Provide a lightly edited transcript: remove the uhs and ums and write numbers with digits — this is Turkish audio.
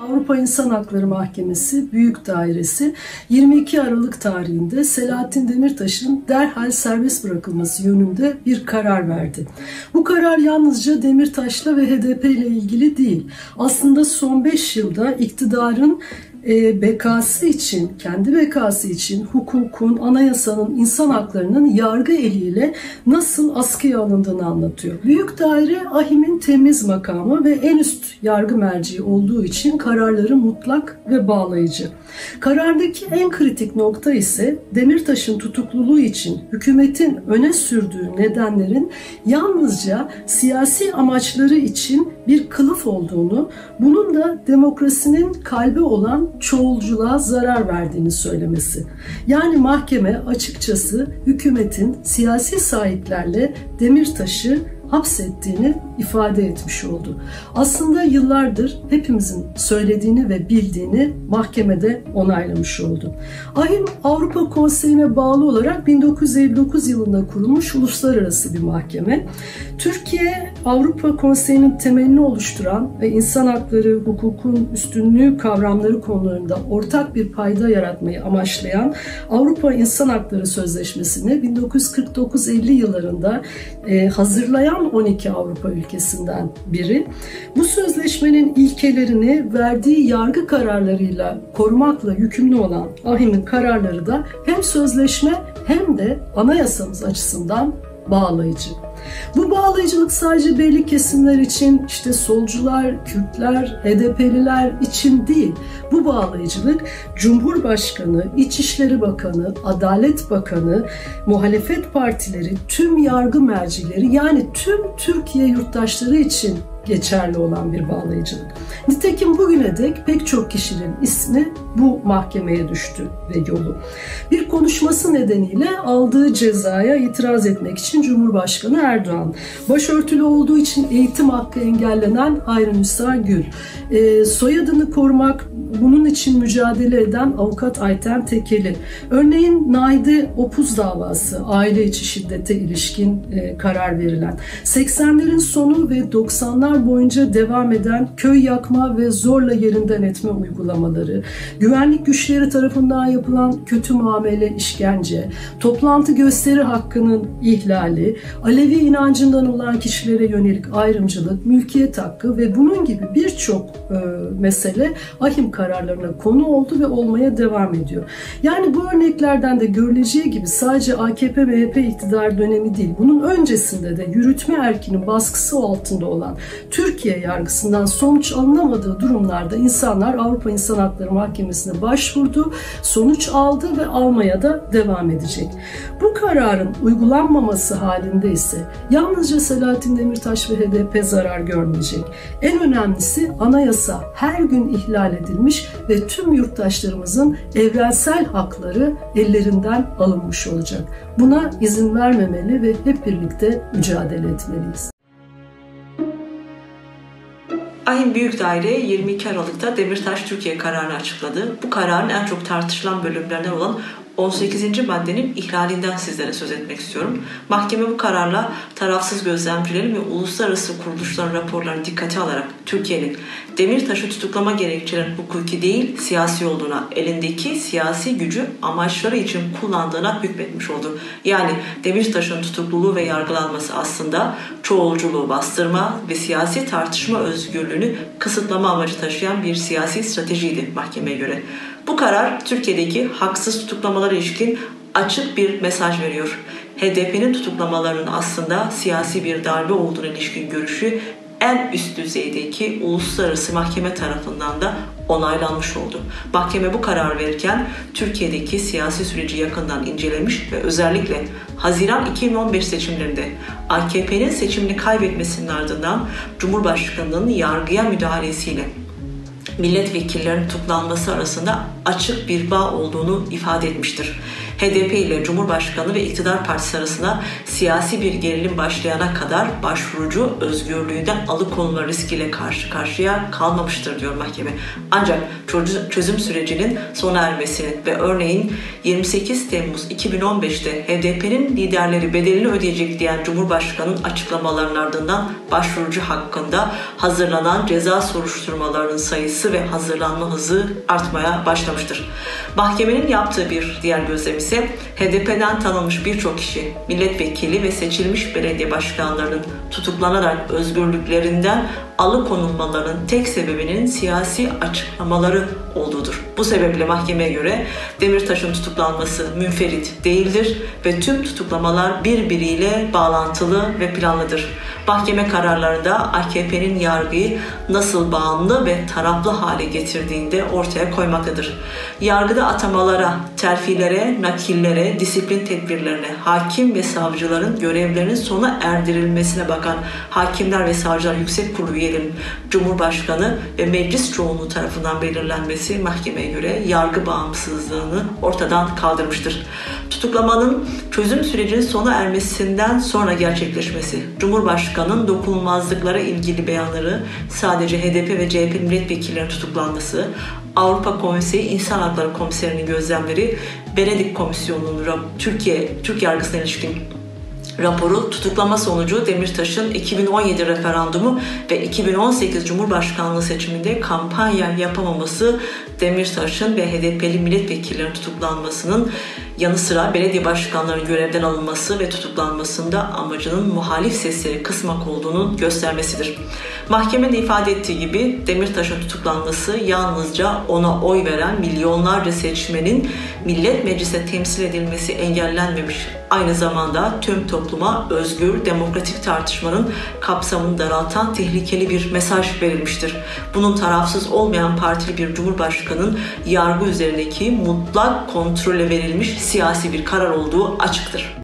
Avrupa İnsan Hakları Mahkemesi Büyük Dairesi 22 Aralık tarihinde Selahattin Demirtaş'ın derhal serbest bırakılması yönünde bir karar verdi. Bu karar yalnızca Demirtaş'la ve HDP ile ilgili değil. Aslında son 5 yılda iktidarın bekası için, kendi bekası için hukukun, anayasanın, insan haklarının yargı eliyle nasıl askıya alındığını anlatıyor. Büyük daire AİHM'in temiz makamı ve en üst yargı merci olduğu için kararları mutlak ve bağlayıcı. Karardaki en kritik nokta ise Demirtaş'ın tutukluluğu için hükümetin öne sürdüğü nedenlerin yalnızca siyasi amaçları için bir kılıf olduğunu, bunun da demokrasinin kalbi olan çoğulculuğa zarar verdiğini söylemesi. Yani mahkeme açıkçası hükümetin siyasi sahiplerle Demirtaş'ı hapsettiğini ifade etmiş oldu. Aslında yıllardır hepimizin söylediğini ve bildiğini mahkemede onaylamış oldu. AİHM Avrupa Konseyi'ne bağlı olarak 1959 yılında kurulmuş uluslararası bir mahkeme. Türkiye, Avrupa Konseyi'nin temelini oluşturan ve insan hakları, hukukun üstünlüğü kavramları konularında ortak bir payda yaratmayı amaçlayan Avrupa İnsan Hakları Sözleşmesi'ni 1949-50 yıllarında hazırlayan 12 Avrupa ülkesinden biri. Bu sözleşmenin ilkelerini verdiği yargı kararlarıyla korumakla yükümlü olan AİHM'in kararları da hem sözleşme hem de anayasamız açısından bağlayıcı. Bu bağlayıcılık sadece belli kesimler için, işte solcular, Kürtler, HDP'liler için değil. Bu bağlayıcılık Cumhurbaşkanı, İçişleri Bakanı, Adalet Bakanı, muhalefet partileri, tüm yargı mercileri, yani tüm Türkiye yurttaşları için geçerli olan bir bağlayıcılık. Nitekim bugüne dek pek çok kişinin ismi bu mahkemeye düştü ve yolu. Bir konuşması nedeniyle aldığı cezaya itiraz etmek için Cumhurbaşkanı Erdoğan, başörtülü olduğu için eğitim hakkı engellenen Hayrunisa Gül, soyadını korumak, bunun için mücadele eden avukat Ayten Tekeli, örneğin Naide Opuz davası, aile içi şiddete ilişkin karar verilen, 80'lerin sonu ve 90'lar boyunca devam eden köy yakma ve zorla yerinden etme uygulamaları, güvenlik güçleri tarafından yapılan kötü muamele, işkence, toplantı gösteri hakkının ihlali, Alevi inancından olan kişilere yönelik ayrımcılık, mülkiyet hakkı ve bunun gibi birçok mesele AİHM kararlarına konu oldu ve olmaya devam ediyor. Yani bu örneklerden de görüleceği gibi sadece AKP-MHP iktidar dönemi değil, bunun öncesinde de yürütme erkinin baskısı altında olan Türkiye yargısından sonuç alınamadığı durumlarda insanlar Avrupa İnsan Hakları Mahkemesi'ne başvurdu, sonuç aldı ve almaya da devam edecek. Bu kararın uygulanmaması halinde ise yalnızca Selahattin Demirtaş ve HDP zarar görmeyecek. En önemlisi anayasa her gün ihlal edilmiş ve tüm yurttaşlarımızın evrensel hakları ellerinden alınmış olacak. Buna izin vermemeli ve hep birlikte mücadele etmeliyiz. AİHM Büyük Daire 22 Aralık'ta Demirtaş Türkiye kararını açıkladı. Bu kararın en çok tartışılan bölümlerinden olan 18. maddenin ihlalinden sizlere söz etmek istiyorum. Mahkeme bu kararla tarafsız gözlemcilerin ve uluslararası kuruluşların raporlarını dikkate alarak Türkiye'nin Demirtaş'ı tutuklama gerekçelerinin hukuki değil siyasi olduğuna, elindeki siyasi gücü amaçları için kullandığına hükmetmiş oldu. Yani Demirtaş'ın tutukluluğu ve yargılanması aslında çoğulculuğu bastırma ve siyasi tartışma özgürlüğünü kısıtlama amacı taşıyan bir siyasi stratejiydi mahkemeye göre. Bu karar Türkiye'deki haksız tutuklamalara ilişkin açık bir mesaj veriyor. HDP'nin tutuklamalarının aslında siyasi bir darbe olduğuna ilişkin görüşü en üst düzeydeki uluslararası mahkeme tarafından da onaylanmış oldu. Mahkeme bu karar verirken Türkiye'deki siyasi süreci yakından incelemiş ve özellikle Haziran 2015 seçimlerinde AKP'nin seçimini kaybetmesinin ardından Cumhurbaşkanı'nın yargıya müdahalesiyle milletvekillerinin tutuklanması arasında açık bir bağ olduğunu ifade etmiştir. HDP ile Cumhurbaşkanı ve iktidar partisi arasında siyasi bir gerilim başlayana kadar başvurucu özgürlüğünden alıkonulma riskiyle karşı karşıya kalmamıştır diyor mahkeme. Ancak çözüm sürecinin sona ermesinin ve örneğin 28 Temmuz 2015'te HDP'nin liderleri bedelini ödeyecek diyen Cumhurbaşkanı'nın açıklamalarının ardından başvurucu hakkında hazırlanan ceza soruşturmalarının sayısı ve hazırlanma hızı artmaya başlamıştır. Mahkemenin yaptığı bir diğer gözlem ise HDP'den tanınmış birçok kişi, milletvekili ve seçilmiş belediye başkanlarının tutuklanarak özgürlüklerinden alıkonulmalarının tek sebebinin siyasi açıklamaları olduğudur. Bu sebeple mahkemeye göre Demirtaş'ın tutuklanması münferit değildir ve tüm tutuklamalar birbiriyle bağlantılı ve planlıdır. Mahkeme kararlarında AKP'nin yargıyı nasıl bağımlı ve taraflı hale getirdiğini de ortaya koymaktadır. Yargıda atamalara, terfilere, nakillere, disiplin tedbirlerine, hakim ve savcıların görevlerinin sona erdirilmesine bakan Hakimler ve Savcılar Yüksek Kurulu üyelerinin Cumhurbaşkanı ve meclis çoğunluğu tarafından belirlenmesi mahkemeye göre yargı bağımsızlığını ortadan kaldırmıştır. Tutuklamanın çözüm sürecinin sona ermesinden sonra gerçekleşmesi, Cumhurbaşkanı'nın dokunulmazlıklara ilgili beyanları, sadece HDP ve CHP milletvekillerinin tutuklanması, Avrupa Konseyi İnsan Hakları Komiserinin gözlemleri, Venedik Komisyonu'nun Türk yargısına ilişkin raporu, tutuklama sonucu Demirtaş'ın 2017 referandumu ve 2018 Cumhurbaşkanlığı seçiminde kampanya yapamaması, Demirtaş'ın ve HDP'li milletvekillerinin tutuklanmasının yanı sıra belediye başkanlarının görevden alınması ve tutuklanmasında amacının muhalif sesleri kısmak olduğunu göstermesidir. Mahkemenin ifade ettiği gibi Demirtaş'ın tutuklanması yalnızca ona oy veren milyonlarca seçmenin Millet Meclisi'ne temsil edilmesi engellenmemiş. Aynı zamanda tüm topluma özgür, demokratik tartışmanın kapsamını daraltan tehlikeli bir mesaj verilmiştir. Bunun tarafsız olmayan partili bir cumhurbaşkanının yargı üzerindeki mutlak kontrole verilmiş siyasi bir karar olduğu açıktır.